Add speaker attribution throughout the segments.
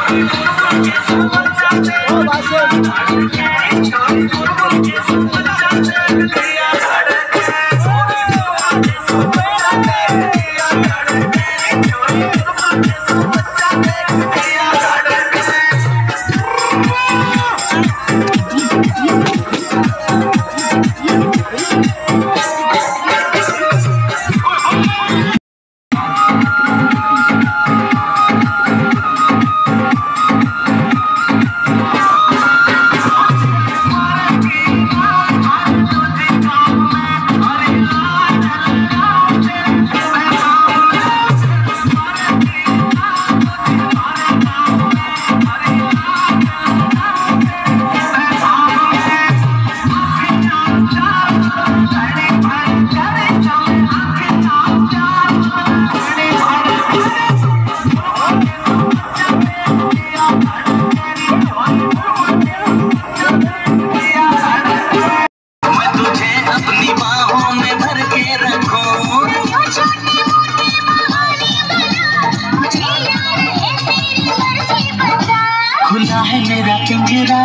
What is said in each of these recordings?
Speaker 1: खुला है मेरा पिंजरा,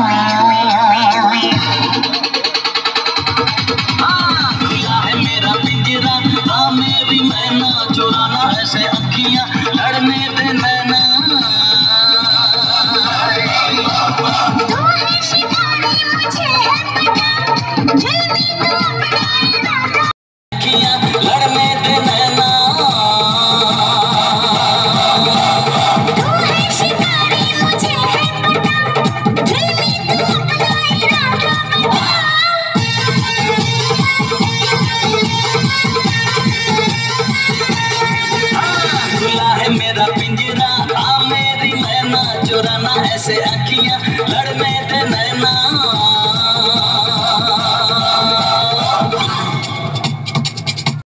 Speaker 1: खुला है मेरा पिंजरा, आ मेरी मैना चुराना ऐसे अखियां लड़ने दे नैना। तू है शिकारी मुझे है पता, जल्दी तू अपना अखियां लड़ने दे नैना। मेरा पिंजरा आ मेरी मैना चुराना ऐसे अखियां लड़ने